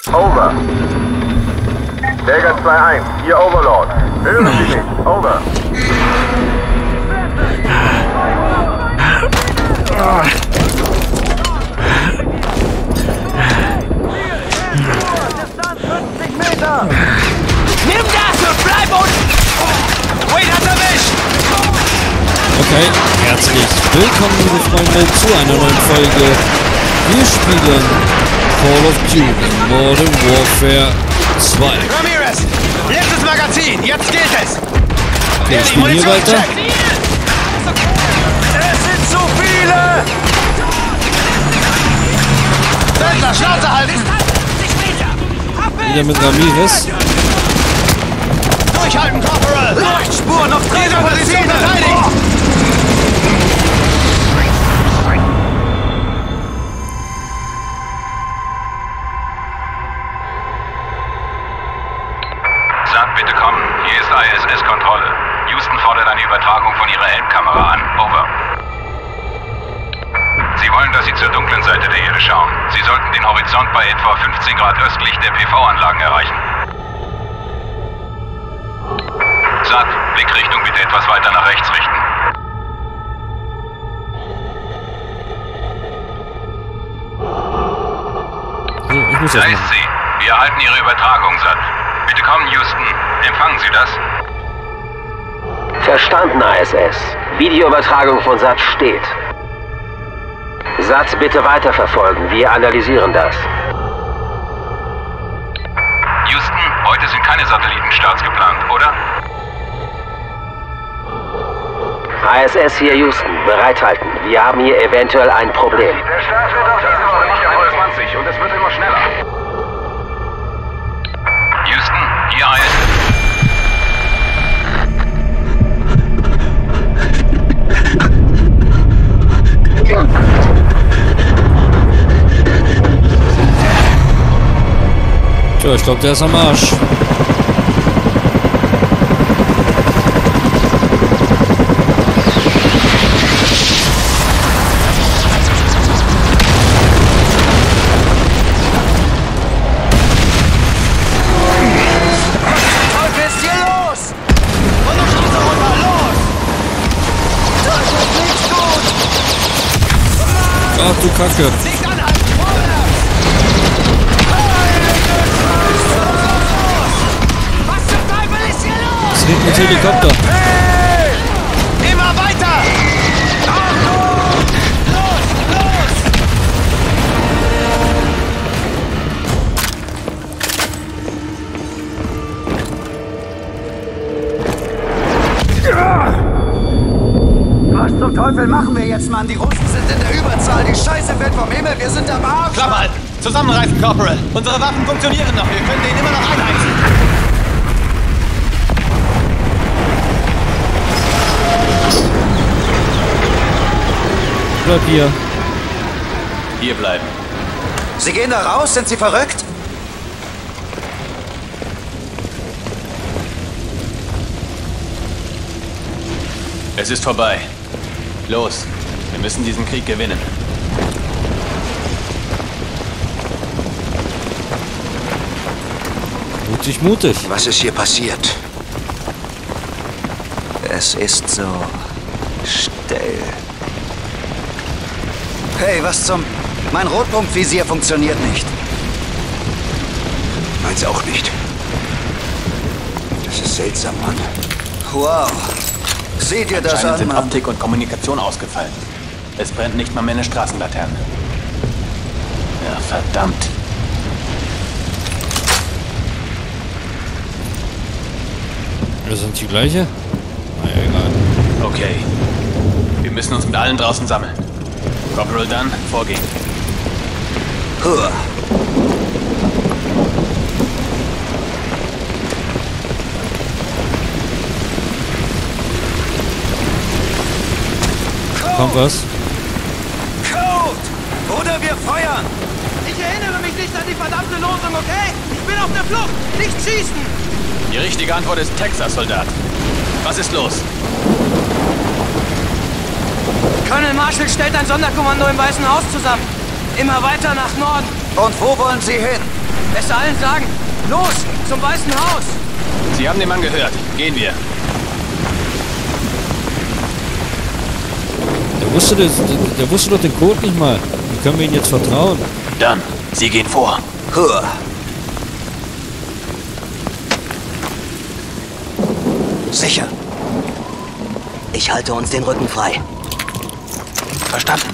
Over. Jäger 2-1, hier Overlord. Hören Sie mich? Over. Distanz 50 Meter. Nimm das und bleib unten. Wait, hat's erwischt. Okay, herzlich willkommen, liebe Freunde, zu einer neuen Folge. Wir spielen Call of Duty Modern Warfare 2. Ramirez, letztes Magazin, jetzt gilt es. Okay, ich spiele hier weiter. Es sind zu viele. Söldner, Schnauze halten. Wieder mit Ramirez. Durchhalten, Corporal. Leuchtspuren auf Position verteidigt. Sagt bitte kommen. Hier ist ISS-Kontrolle. Houston fordert eine Übertragung von ihrer Helmkamera an. Over. Sie wollen, dass Sie zur dunklen Seite der Erde schauen. Sie sollten den Horizont bei etwa 15 Grad östlich der PV-Anlagen erreichen. Sagt, Blickrichtung bitte etwas weiter nach rechts richten. So, ich muss Da das ist machen. sie. Wir erhalten Ihre Übertragung, Sat. Bitte kommen, Houston. Empfangen Sie das? Verstanden, ISS. Videoübertragung von SAT steht. SAT bitte weiterverfolgen. Wir analysieren das. Houston, heute sind keine Satellitenstarts geplant, oder? ISS hier, Houston. Bereithalten. Wir haben hier eventuell ein Problem. Der Start wird auf das 21 und es wird immer schneller. Houston, hier ISS. Tja, ich glaube, der ist am Arsch. Was ist hier los? Und noch schießt er runter, los! Das ist nicht gut! Ach du Kacke. Nicht anhalten, vorwärts! Heilige Scheiße! Was zum Teufel ist hier los? Es regnet Helikopter. Hey! Immer weiter! Achtung! Los, los! Was zum Teufel machen wir jetzt, Mann? Die Russen sind in der Überzahl. Die Scheiße fällt vom Himmel. Wir sind am Arsch. Klappe halten! Zusammenreißen, Corporal! Unsere Waffen funktionieren noch. Wir können den immer noch einheizen. Bleib hier. Hier bleiben. Sie gehen da raus? Sind Sie verrückt? Es ist vorbei. Los. Wir müssen diesen Krieg gewinnen. Mutig, mutig. Was ist hier passiert? Es ist so still. Hey, was zum... Mein Rotpunktvisier funktioniert nicht. Meins auch nicht. Das ist seltsam, Mann. Wow. Seht ihr das Anscheinend an, sind Mann? Optik und Kommunikation ausgefallen. Es brennt nicht mal mehr eine Straßenlaterne. Ja, verdammt. Wir sind die gleiche? Naja, egal. Okay. Wir müssen uns mit allen draußen sammeln. Corporal Dunn, vorgehen. Huh. Kommt was? Code! Oder wir feuern! Ich erinnere mich nicht an die verdammte Losung, okay? Ich bin auf der Flucht! Nicht schießen! Die richtige Antwort ist Texas, Soldat. Was ist los? Colonel Marshall stellt ein Sonderkommando im Weißen Haus zusammen. Immer weiter nach Norden. Und wo wollen Sie hin? Es allen sagen. Los, zum Weißen Haus. Sie haben den Mann gehört. Gehen wir. Der wusste doch den Code nicht mal. Wie können wir ihm jetzt vertrauen? Dann, Sie gehen vor. Huh. Sicher. Ich halte uns den Rücken frei. Verstanden.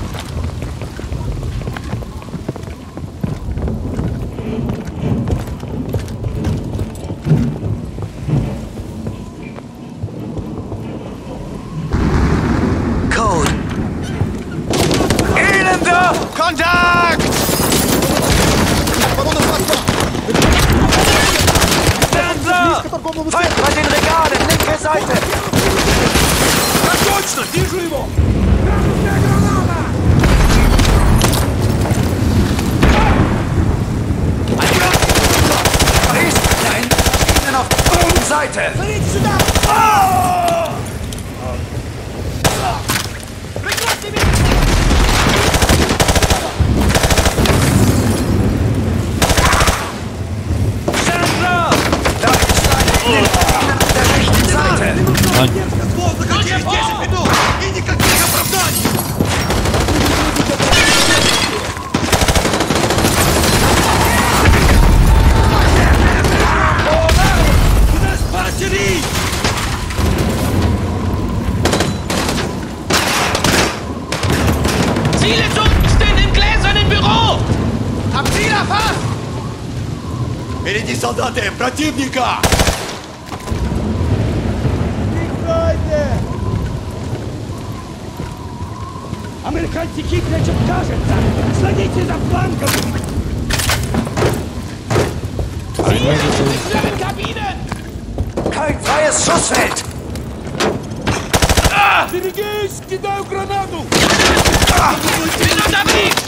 Code. Elender! Kontakt! Sensor! Feind bei den Regalen, linke Seite! Точно! Вижу его! Paris! Nein! Auf der oben Seite! Sensor! Da ist ein auf der rechten Seite! Nein. Ziele zum im gläsernen Büro! Hab Ziel erfasst! Впереди солдаты противника! Американцы хитрее, чем кажется! Следите за флангом! Kein freies Schussfeld! Берегись! Кидаю гранату! Bin unterwegs!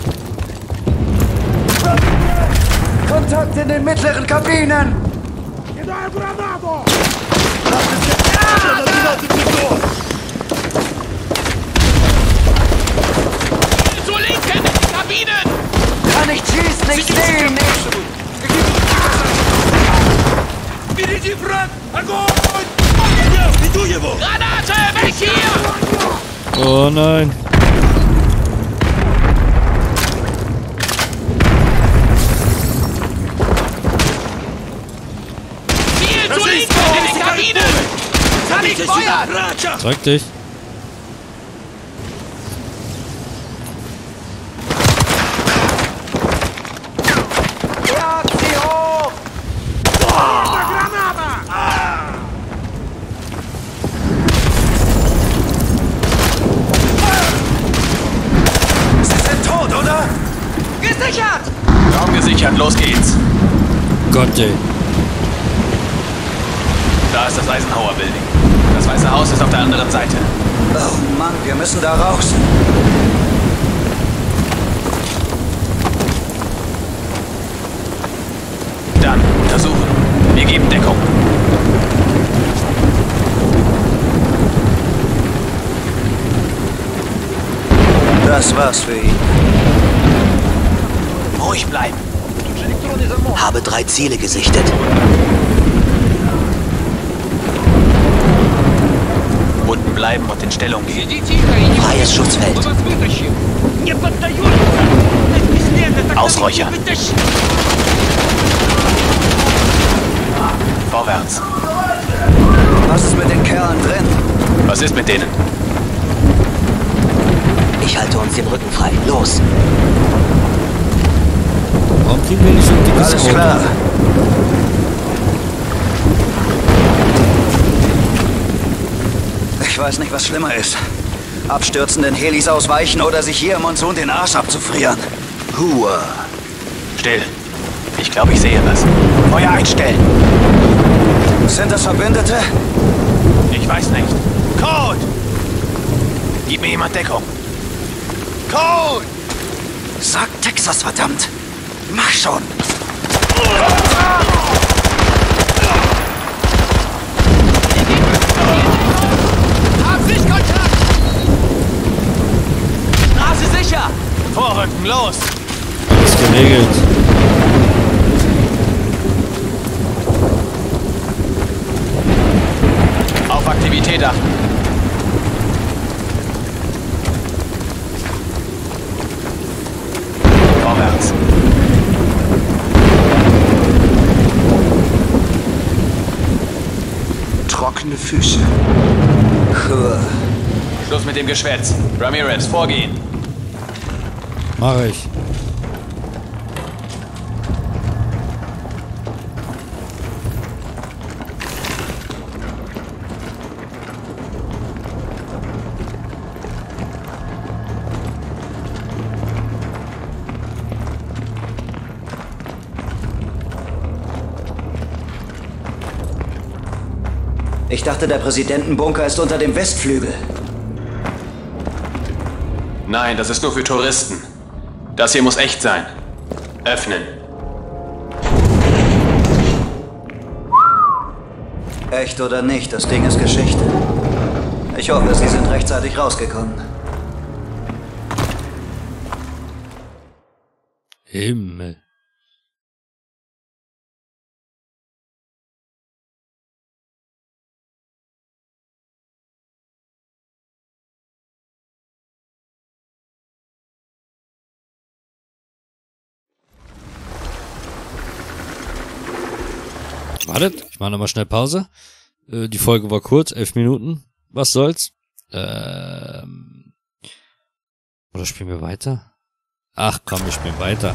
Kontakt in den mittleren Kabinen! Кидаю гранату! Zur Linken in die Kabinen! Kann nicht schießen, ich sehe ihn nicht! Впереди враг! Огонь! Веду его! Granate, weg hier! Oh nein. Ziel zur Linken in die Kabinen! Kann ich feuern! Zeig dich. Jagt sie hoch! Sie sind tot, oder? Gesichert! Raum gesichert, los geht's. Gott, ey. Da ist das Eisenhower Building. Das Weiße Haus ist auf der anderen Seite. Oh Mann, wir müssen da raus. Dann untersuchen. Wir geben Deckung. Das war's für ihn. Ruhig bleiben. Habe 3 Ziele gesichtet. Unten bleiben und in Stellung gehen. Freies Schutzfeld. Ausräuchern. Vorwärts. Was ist mit den Kerlen drin? Was ist mit denen? Ich halte uns den Rücken frei. Los. Warum kriegen wir nicht so ein dickes Alles Auto? klar. Ich weiß nicht, was schlimmer ist. Abstürzenden Helis ausweichen oder sich hier im Monsun den Arsch abzufrieren. Ruhe. Still. Ich glaube, ich sehe was. Feuer einstellen. Sind das Verbündete? Ich weiß nicht. Code! Gib mir jemand Deckung. Code! Sag Texas, verdammt. Mach schon. Hab Sichtkontakt! Straße sicher! Vorrücken, los! Alles geregelt. Meine Füße. Schluss mit dem Geschwätz. Ramirez, vorgehen. Mach ich. Ich dachte, der Präsidentenbunker ist unter dem Westflügel. Nein, das ist nur für Touristen. Das hier muss echt sein. Öffnen. Echt oder nicht, das Ding ist Geschichte. Ich hoffe, Sie sind rechtzeitig rausgekommen. Himmel. Wartet, ich mache nochmal schnell Pause. Die Folge war kurz, 11 Minuten. Was soll's? Oder spielen wir weiter? Ach komm, wir spielen weiter.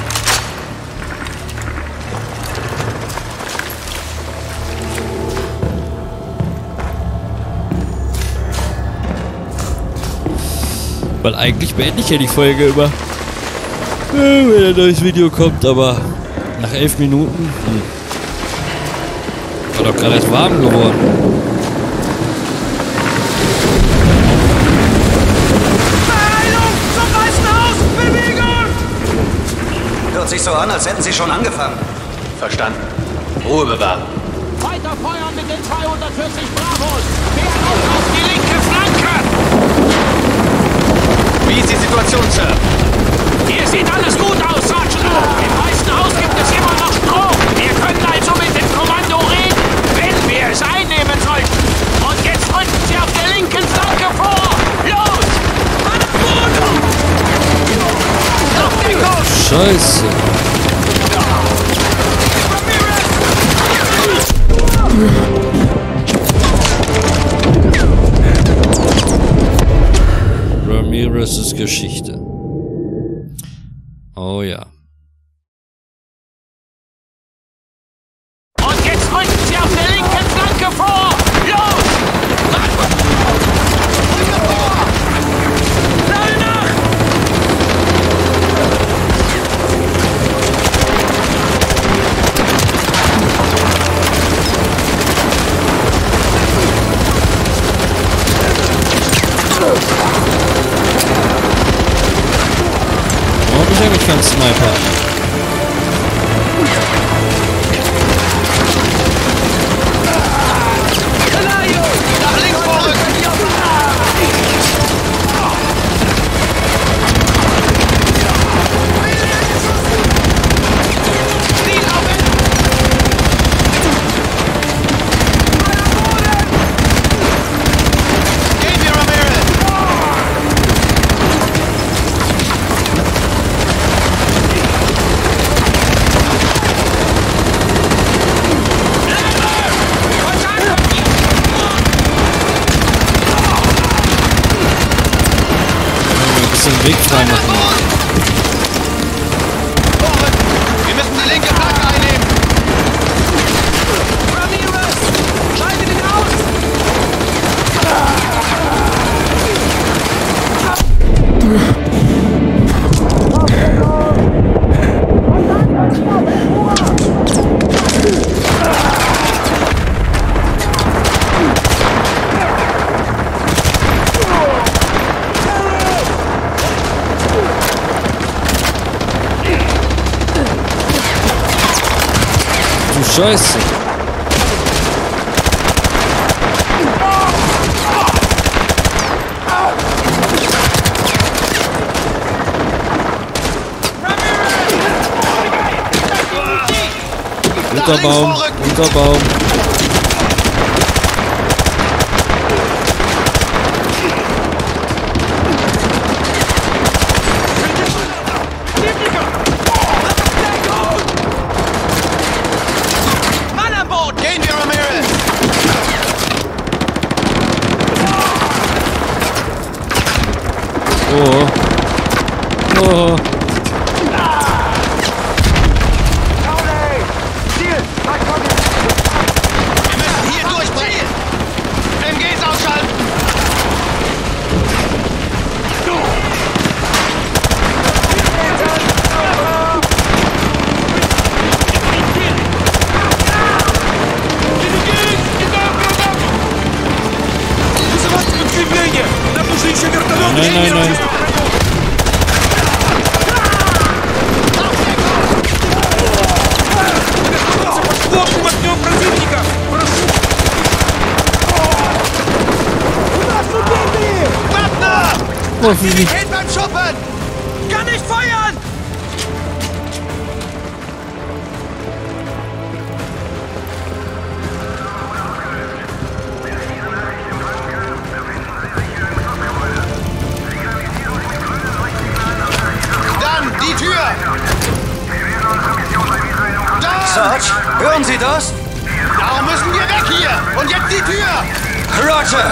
Weil eigentlich beende ich ja die Folge immer. Wenn ein neues Video kommt, aber nach 11 Minuten... War doch gerade erst warm geworden. Beeilung! Zum Weißen Haus! Bewegung! Hört sich so an, als hätten Sie schon angefangen. Verstanden. Ruhe bewahren. Weiter feuern mit den 240 Bravos! Wer auf die linke Flanke! Wie ist die Situation, Sir? Hier sieht alles gut aus, Sergeant! Im Weißen Haus gibt es immer noch Strom! Wir können also mit dem Kommando reden, wenn wir es einnehmen sollten! Und jetzt rücken Sie auf der linken Flanke vor! Los! Scheiße. Ramirez' Geschichte. Oh ja. Und jetzt rücken Sie auf der linken Flanke vor! Los! Schnell nach! Warum bin ich eigentlich kein Sniper? Nach links vorrücken! Ziel auf ihn! Gehen wir, Ramirez! Den Weg frei machen. Wir müssen die linke Flanke einnehmen! Ramirez! Schaltet ihn aus! Du Scheiße. Guter Baum, guter Baum. Mann an Bord! Gehen wir, Ramirez! Oh. Hier durchbrechen! MGs ausschalten! Nein. Aktivität beim Schuppen! Kann nicht feuern! Dann die Tür! Da! Sarge, hören Sie das? Darum müssen wir weg hier! Und jetzt die Tür! Roger!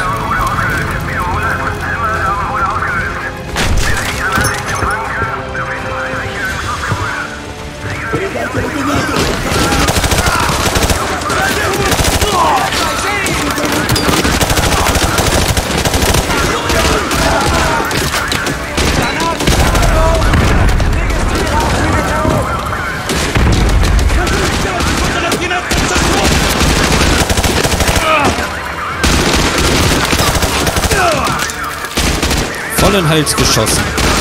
Voll in den Hals geschossen.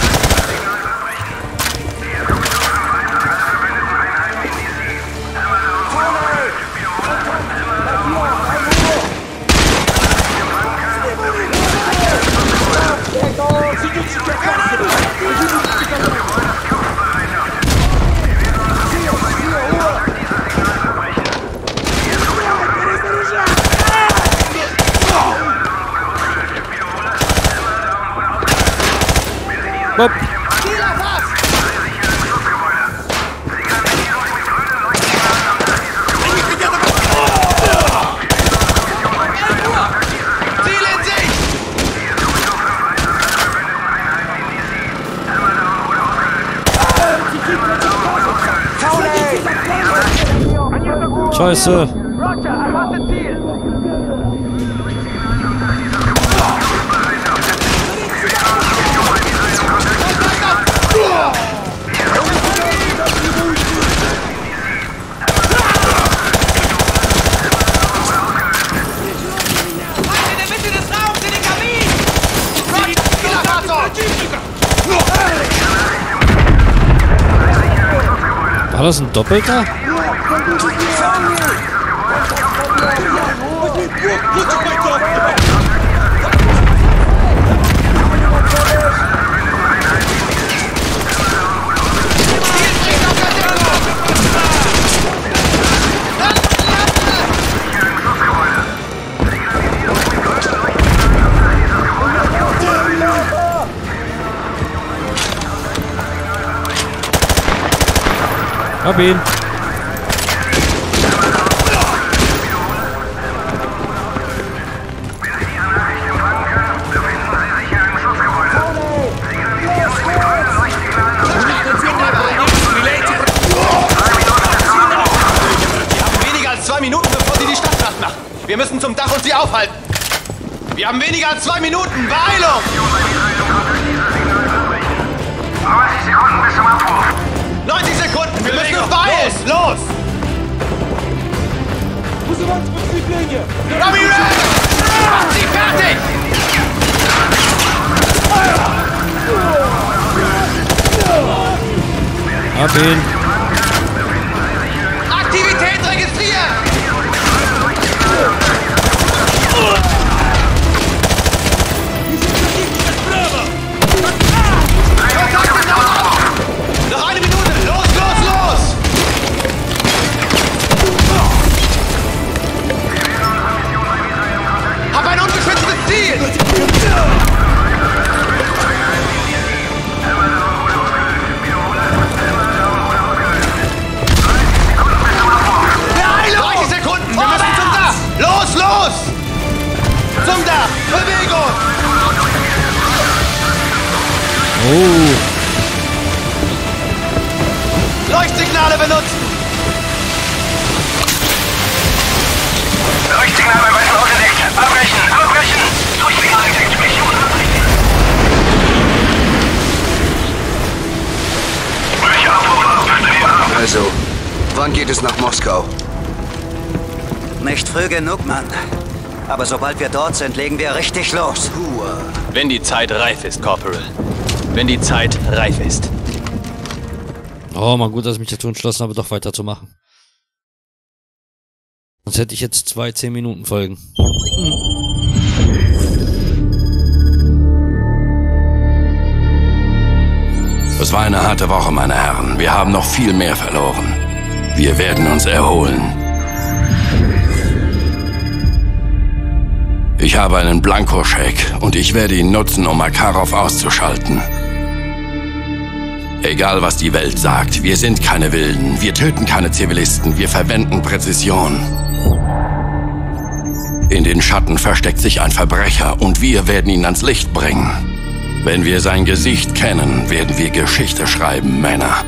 Bob. Scheiße. Roger, erfasste Ziel! In der Mitte des Raums, in den Kamin! War das ein Doppelter? Hab ihn. Weniger als 2 Minuten, bevor sie die Stadt platt machen. Wir müssen zum Dach und sie aufhalten. Wir haben weniger als 2 Minuten. Beeilung! 90 Sekunden bis zum Abwurf. 90 Sekunden. Wir müssen uns beeilen. Los! Robbie Red! Macht sie fertig! Hab ihn. Aktivität registriert! Kontakte auf! Noch 1 Minute! Los, los, los! Hab ein ungeschütztes Ziel! Oh. Leuchtsignale benutzen! Leuchtsignal beim weißen Haus entdeckt. Abbrechen! Abbrechen! Leuchtsignal entdeckt. Mission abbrechen. Welche Abruf ab? Also, wann geht es nach Moskau? Nicht früh genug, Mann. Aber sobald wir dort sind, legen wir richtig los. Wenn die Zeit reif ist, Corporal. Wenn die Zeit reif ist. Oh, mal gut, dass ich mich dazu entschlossen habe, doch weiterzumachen. Sonst hätte ich jetzt 2 10-Minuten-Folgen. Es war eine harte Woche, meine Herren. Wir haben noch viel mehr verloren. Wir werden uns erholen. Ich habe einen Blankoscheck und ich werde ihn nutzen, um Makarov auszuschalten. Egal, was die Welt sagt, wir sind keine Wilden. Wir töten keine Zivilisten. Wir verwenden Präzision. In den Schatten versteckt sich ein Verbrecher und wir werden ihn ans Licht bringen. Wenn wir sein Gesicht kennen, werden wir Geschichte schreiben, Männer.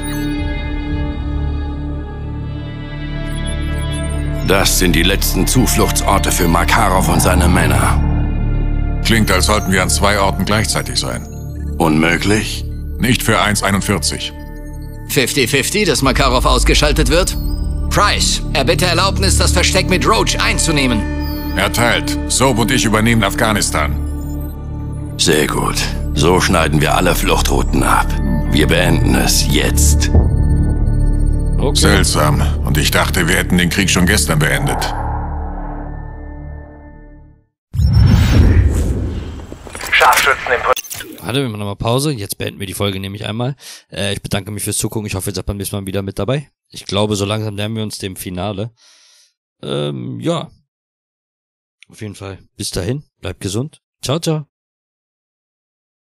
Das sind die letzten Zufluchtsorte für Makarov und seine Männer. Klingt, als sollten wir an 2 Orten gleichzeitig sein. Unmöglich? Nicht für 1:41. 50-50, dass Makarov ausgeschaltet wird? Price, erbitte Erlaubnis, das Versteck mit Roach einzunehmen. Erteilt. Soap und ich übernehmen Afghanistan. Sehr gut. So schneiden wir alle Fluchtrouten ab. Wir beenden es jetzt. Okay. Seltsam. Und ich dachte, wir hätten den Krieg schon gestern beendet. Scharfschützen im Warte, wir machen nochmal Pause. Jetzt beenden wir die Folge nämlich einmal. Ich bedanke mich fürs Zugucken. Ich hoffe, ihr seid beim nächsten Mal wieder mit dabei. Ich glaube, so langsam nähern wir uns dem Finale. Ja. Auf jeden Fall. Bis dahin. Bleibt gesund. Ciao, ciao.